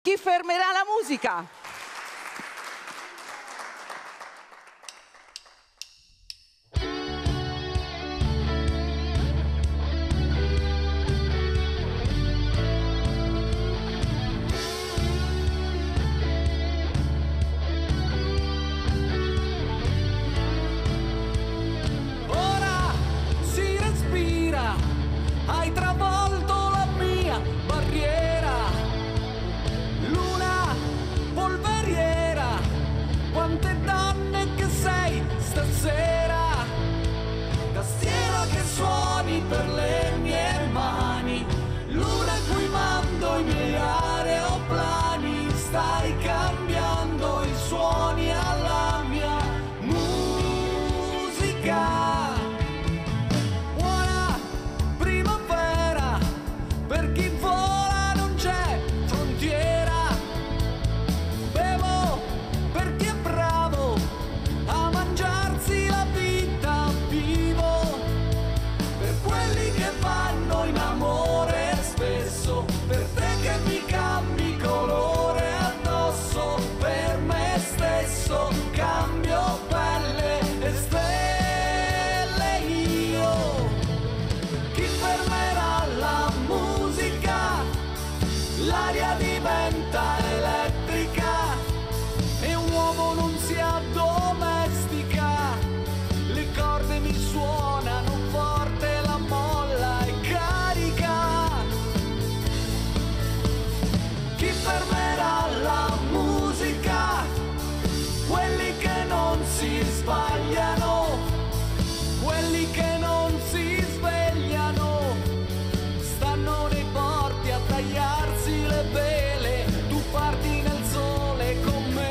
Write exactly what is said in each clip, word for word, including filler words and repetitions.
Chi fermerà la musica? Hai travolto la mia barriera, luna polveriera, quante donne che sei stasera, tastiera che suoni per le mie mani, luna a cui mando i miei aeroplani, stai cambiando i suoni alla mia musica. Per chi vola non c'è frontiera, bevo per chi è bravo a mangiarsi la vita vivo, per quelli che vanno in amore spesso, per te che mi cambi colore addosso, per me stesso cambio pelle e stelle io. Chi fermerà la musica? L'aria diventa elettrica e un uomo non si addomestica, le corde mi suonano forte, la molla è carica. Chi fermerà la musica? Quelli che non si sbagliano, quelli che non si svegliano, stanno nei porti a tagliarsi le vele, tu parti nel sole con me.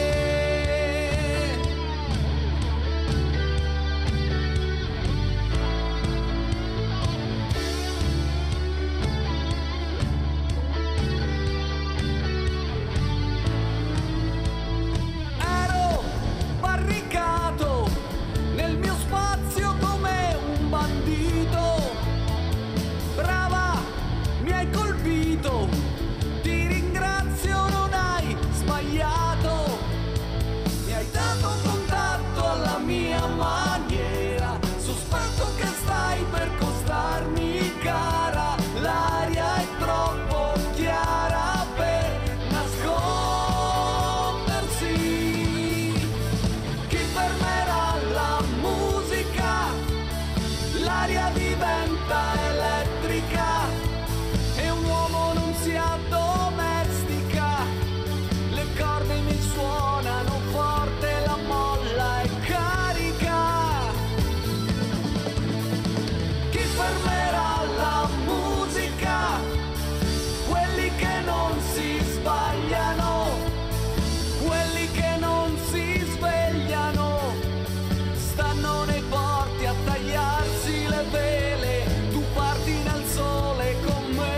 Ero barricato nel mio spazio come un bandito, brava, mi hai colpito, ti ringrazio, non hai sbagliato, mi hai dato contatto alla mia maniera, sospetto che stai per costarmi cara, l'aria è troppo chiara per nascondersi. Chi fermerà la musica? L'aria diventa elettrica e un uomo non si addomestica, le corde mi suonano forte, la molla è carica. Chi fermerà la musica? Quelli che non si sbagliano, quelli che non si svegliano, stanno nei porti a tagliarsi le vele, tu parti nel sole con me.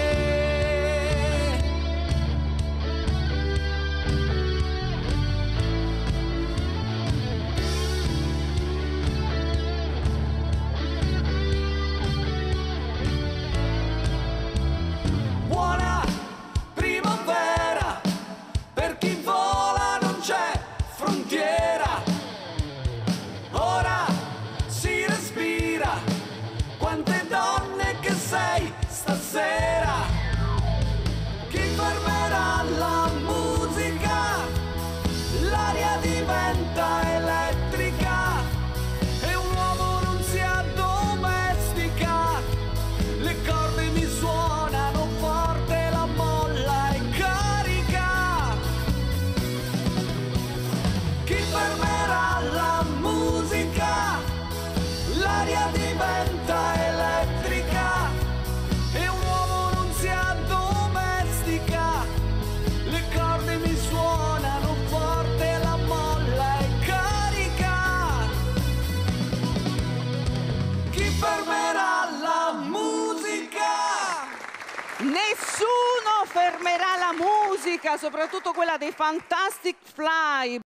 Buona primavera, per chi vola non c'è frontiera, ora si respira, quante donne che sei stasera. Chi fermerà la musica? L'aria diventa elettrica e un uomo non si addomestica, le corde mi suonano forte, la molla è carica. Chi fermerà la musica? L'aria diventa elettrica e un uomo non si addomestica, le corde mi suonano forte, la molla è carica. Chi fermerà la musica? Nessuno fermerà la musica, soprattutto quella dei Fantastic Fly.